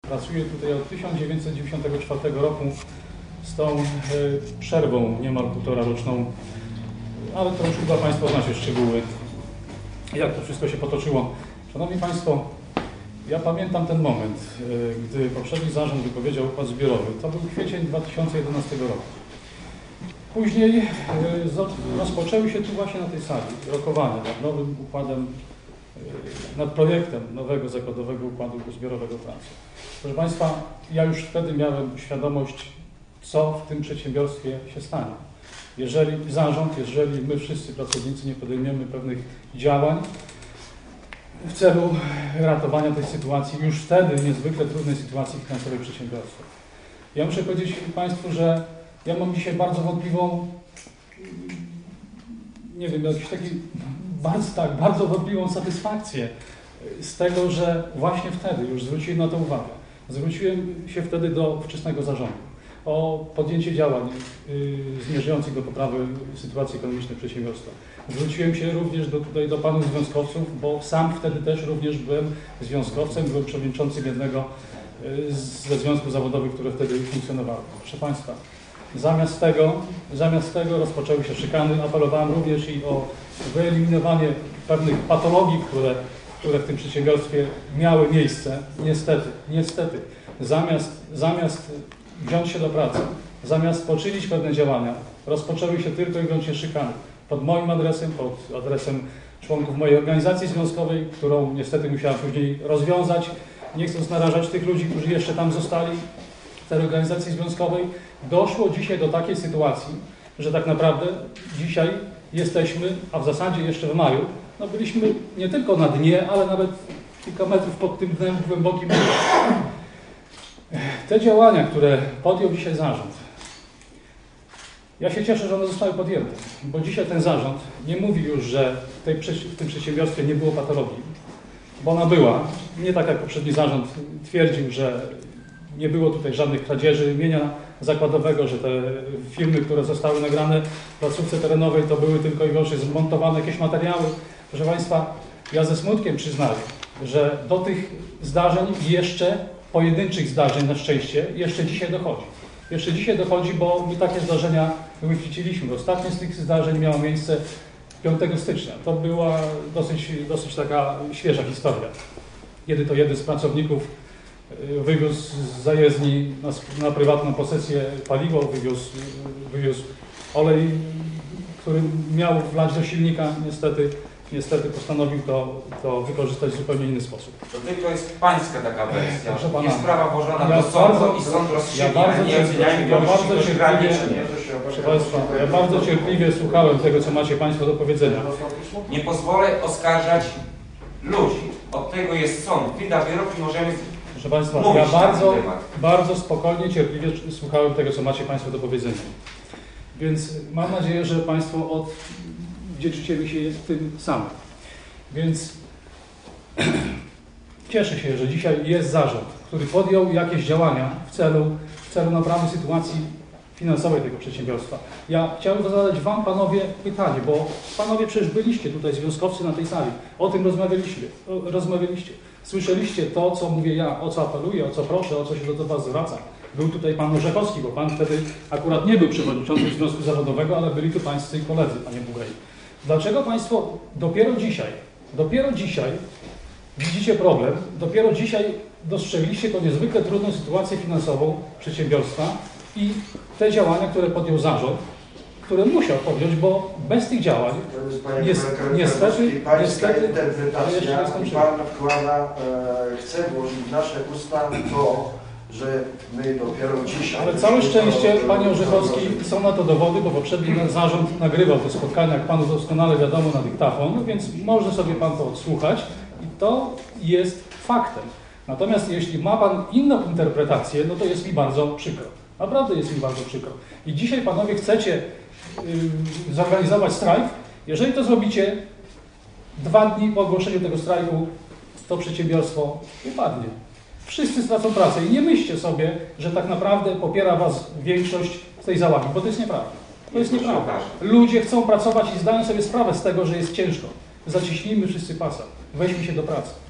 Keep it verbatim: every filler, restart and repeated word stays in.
Pracuję tutaj od tysiąc dziewięćset dziewięćdziesiątego czwartego roku z tą y, przerwą niemal półtora roczną, ale to już chyba Państwo znacie szczegóły, jak to wszystko się potoczyło. Szanowni Państwo, ja pamiętam ten moment, y, gdy poprzedni zarząd wypowiedział układ zbiorowy. To był kwiecień dwa tysiące jedenastego roku. Później y, rozpoczęły się tu właśnie na tej sali rokowania nad nowym układem, y, nad projektem nowego zakładowego układu zbiorowego pracy. Proszę Państwa, ja już wtedy miałem świadomość, co w tym przedsiębiorstwie się stanie. Jeżeli zarząd, jeżeli my wszyscy pracownicy nie podejmiemy pewnych działań w celu ratowania tej sytuacji, już wtedy niezwykle trudnej sytuacji finansowej przedsiębiorstwa. Ja muszę powiedzieć Państwu, że ja mam dzisiaj bardzo wątpliwą, nie wiem, jakiś taki, bardzo, tak, bardzo wątpliwą satysfakcję z tego, że właśnie wtedy już zwróciłem na to uwagę. Zwróciłem się wtedy do wczesnego zarządu o podjęcie działań yy, zmierzających do poprawy sytuacji ekonomicznej przedsiębiorstwa. Zwróciłem się również do, tutaj do panów związkowców, bo sam wtedy też również byłem związkowcem, byłem przewodniczącym jednego yy, ze związków zawodowych, które wtedy funkcjonowały. Proszę Państwa, zamiast tego, zamiast tego rozpoczęły się szykany. Apelowałem również i o wyeliminowanie pewnych patologii, które które w tym przedsiębiorstwie miały miejsce. Niestety, niestety, zamiast, zamiast wziąć się do pracy, zamiast poczynić pewne działania, rozpoczęły się tylko i wyłącznie szykany. Pod moim adresem, pod adresem członków mojej organizacji związkowej, którą niestety musiałem później rozwiązać, nie chcąc narażać tych ludzi, którzy jeszcze tam zostali w tej organizacji związkowej. Doszło dzisiaj do takiej sytuacji, że tak naprawdę dzisiaj jesteśmy, a w zasadzie jeszcze w maju, no byliśmy nie tylko na dnie, ale nawet kilka metrów pod tym dnem głębokim. Te działania, które podjął dzisiaj zarząd, ja się cieszę, że one zostały podjęte, bo dzisiaj ten zarząd nie mówi już, że w, tej, w tym przedsiębiorstwie nie było patologii, bo ona była. Nie tak jak poprzedni zarząd twierdził, że nie było tutaj żadnych kradzieży mienia zakładowego, że te filmy, które zostały nagrane w placówce terenowej, to były tylko i wyłącznie zmontowane jakieś materiały. Proszę Państwa, ja ze smutkiem przyznaję, że do tych zdarzeń jeszcze, pojedynczych zdarzeń na szczęście, jeszcze dzisiaj dochodzi. Jeszcze dzisiaj dochodzi, bo my takie zdarzenia wychwyciliśmy. Ostatnie z tych zdarzeń miało miejsce piątego stycznia. To była dosyć, dosyć taka świeża historia, kiedy to jeden z pracowników wywiózł z zajezdni na, na prywatną posesję paliwo, wywiózł, wywiózł olej, który miał wlać do silnika. Niestety, niestety postanowił to, to wykorzystać w zupełnie inny sposób. To tylko jest pańska taka wersja. Proszę pana, jest sprawa włożona ja do sądu bardzo, i sąd rozstrzygnie, ja bardzo, a nie oceniajmy ja kogoś, bardzo ktoś gra, nie, cierpliwie, czy nie. proszę Państwa, ja bardzo cierpliwie słuchałem tego, co macie Państwo do powiedzenia. Nie pozwolę oskarżać ludzi. Od tego jest sąd. Wyda wyrok i możemy Proszę Państwa, mówić ja bardzo, na ten temat. bardzo spokojnie, cierpliwie słuchałem tego, co macie Państwo do powiedzenia. Więc mam nadzieję, że Państwo oddziedziczycie mi się w tym samym. Więc cieszę się, że dzisiaj jest zarząd, który podjął jakieś działania w celu, w celu naprawy sytuacji finansowej tego przedsiębiorstwa. Ja chciałbym zadać Wam, Panowie, pytanie, bo Panowie przecież byliście tutaj, związkowcy na tej sali, o tym rozmawialiście, rozmawialiście. Słyszeliście to, co mówię ja, o co apeluję, o co proszę, o co się do Was zwraca. Był tutaj Pan Orzechowski, bo Pan wtedy akurat nie był przewodniczącym Związku Zawodowego, ale byli tu Pańscy koledzy, Panie Bugaj. Dlaczego Państwo dopiero dzisiaj, dopiero dzisiaj widzicie problem, dopiero dzisiaj dostrzegliście tą niezwykle trudną sytuację finansową przedsiębiorstwa i te działania, które podjął zarząd, które musiał podjąć, bo bez tych działań jest, niestety, niestety, interpretacja i Pan wkłada, e, chce włożyć w nasze usta to, że my dopiero dzisiaj... Ale całe szczęście, Panie Orzechowski, są na to dowody, bo poprzedni zarząd nagrywał te spotkania, jak Panu doskonale wiadomo, na dyktafon, więc może sobie Pan to odsłuchać i to jest faktem. Natomiast jeśli ma Pan inną interpretację, no to jest mi bardzo przykro. Naprawdę jest mi bardzo przykro. I dzisiaj Panowie chcecie yy, zorganizować strajk. Jeżeli to zrobicie, dwa dni po ogłoszeniu tego strajku, to przedsiębiorstwo upadnie. Wszyscy stracą pracę i nie myślcie sobie, że tak naprawdę popiera Was większość z tej załagi, bo to jest nieprawda. To jest nieprawda. Ludzie chcą pracować i zdają sobie sprawę z tego, że jest ciężko. Zaciśnijmy wszyscy pasa. Weźmy się do pracy.